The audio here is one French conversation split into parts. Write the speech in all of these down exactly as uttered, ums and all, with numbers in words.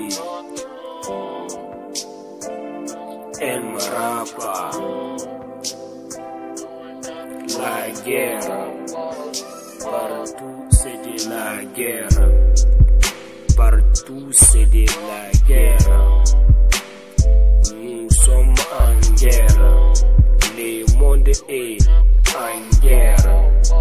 El Marapa. La guerre, partout c'est de la guerre. Partout c'est de la guerre. Nous sommes en guerre. Le monde est en guerre.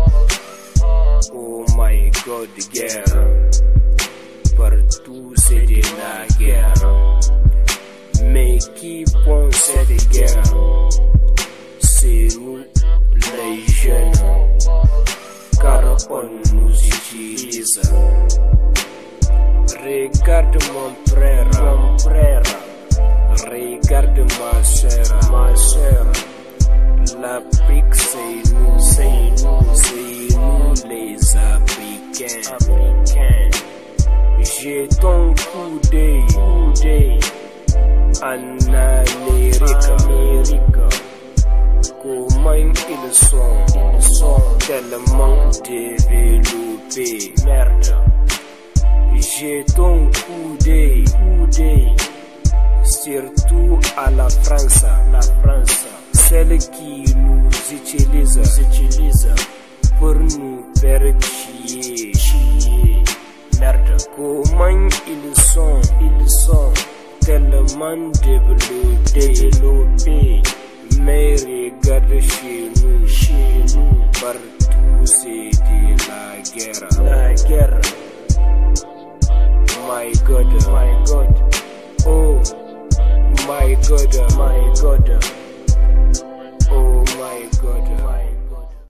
Oh my God, guerre. Partout c'est de la guerre. Mais qui prend cette guerre? C'est nous les jeunes, car on nous utilise. Regarde mon frère, mon frère. Regarde ma soeur, ma soeur. L'Afrique c'est nous, c'est nous, c'est nous les Africains. Africains. J'ai ton coup d'œil, coup d'œil en Amérique, Amérique. Comment ils sont, ils sont tellement développés, merde. J'ai ton coup d'œil, coup d'œil, surtout à la France, la France, celle qui nous utilise, utilise pour nous faire chier, chier, merde. Comment ils sont, ils sont tellement développés, développés. Mais regarde chez nous, chez nous, partout c'est de la guerre, la guerre. My God, my God, oh my God, my God, oh my God.